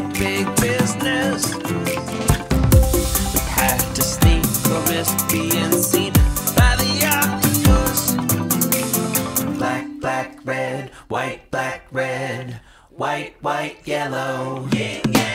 big business. The path to sneak or risk being seen by the octopus. Black, black, red, white, black, red, white, white, yellow. Yeah, yeah.